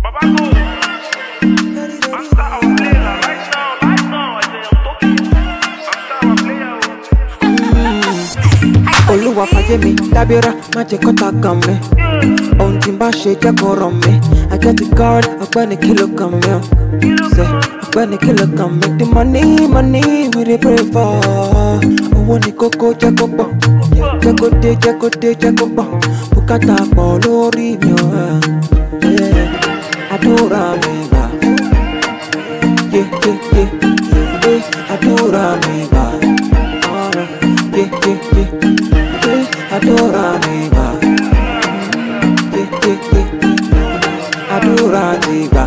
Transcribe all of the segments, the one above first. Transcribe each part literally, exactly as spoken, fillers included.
Olúwa fàyè mi dábìrà má jẹ́ kọ́ta kàn mí. Ohun tí n bá ṣe jẹ́ kó rọ̀ mí. I get the card, ọ̀gbẹ́ni kí ló kàn mí o. Ṣé ọ̀gbẹ́ni kí ló kàn mí? The money, money we dey pray for. Owó ní kókó jẹ́ kó pọ̀. Jẹ́ kó dé, jẹ́ kó dé, jẹ́ kó pọ̀. Bùkátà pọ̀ lórí mi o. Àdúrà mi gbà. Yeah, yeah, yeah, yeah. Àdúrà mi gbà. Yeah, yeah, yeah. Adura diva, yeah, yeah, yeah. Adura diva.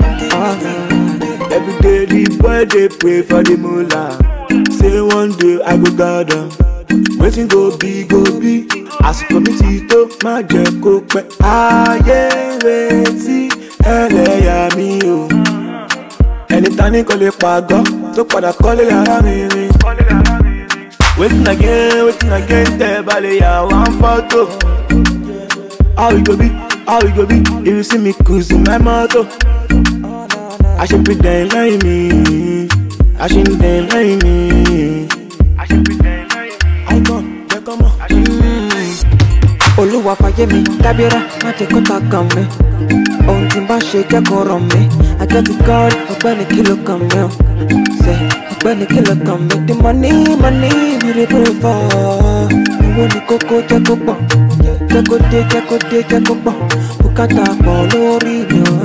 Every day the boy they pray for the mullah. Say one day I go gather. Waiting go be, go be. As committee to my jeko pe. Aye weti eleya mi o. Anytime call it pago, to pada call it ara mi mi. Waiting again, waiting again, te bale ya one photo. How we go be, how we go be, if you see me cruising my motor. I should pretend like me, I should pretend like me. I should pretend like me. Hycon, yeah, come on. Olúwa fàyè mi dábìrà má jẹ́ kọ́ta kàn mí. Ohun tí n bá ṣe jẹ́ kó rọ̀ mí. I get the card, ọ̀gbẹ́ni kí ló kàn mí o. Ṣé ọ̀gbẹ́ni kí ló kàn mí? The money, money we dey pray for. Owó ní kókó jẹ́ kó pọ̀. Jẹ́ kó dé, jẹ́ kó dé, jẹ́ kó pọ̀. Bùkátà pọ̀ lórí mi o.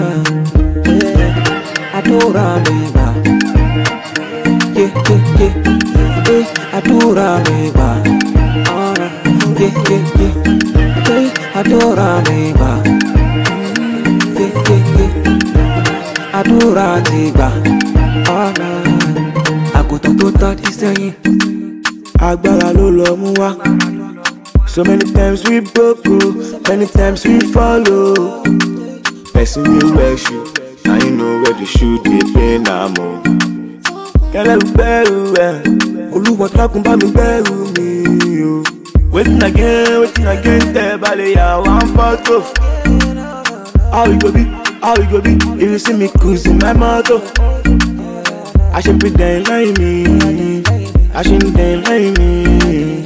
Àdúrà mi gbà. Yeah, yeah, yeah, yeah. Àdúrà mi gbà. Yeah, yeah, yeah. Adura diva, yeah, yeah, yeah. Adura diva. Àgùntàn tó tọ́ di sẹ́yìn. Agbára ló lọ mú wá. So many times we broke, oh, many times we follow. Person we wear shoe, now you know where the shoe dey pain am o. Kẹ́lẹ́ lu bẹ́rù ẹ̀, Olúwa dákun bá mi bẹ́rù mi o. Waiting again, waiting again, te bale ya one photo. How we go be, how we go be, if you see me cruising my motor. I should pretend like me, I should pretend like me.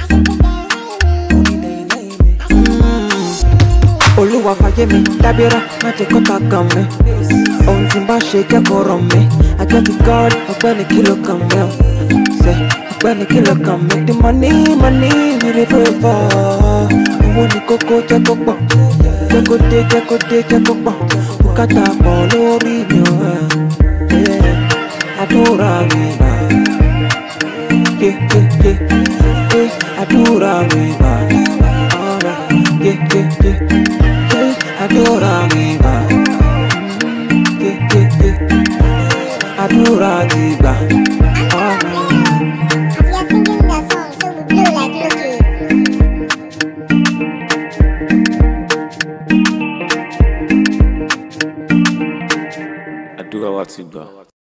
Olúwa fàyè mi dábìrà má jẹ́ kọ́ta kàn mí. Ohun tí n bá ṣe jẹ́ kó rọ̀ mí. I get the card, ọ̀gbẹ́ni kí ló kàn mí o. Ṣé ọ̀gbẹ́ni kí ló kàn mí? The money, money we dey pray for. Owó ní kókó jẹ́ kó pọ̀. Jẹ́ kó dé, jẹ́ kó dé, jẹ́ kó pọ̀. Bùkátà pọ̀ lórí mi o. Àdúrà mi gbà. Yeah, yeah, yeah, yeah. Àdúrà mi gbà. Yeah, yeah, yeah. Adura diva, yeah, yeah, yeah. Adura diva. Adura wa ti gbà.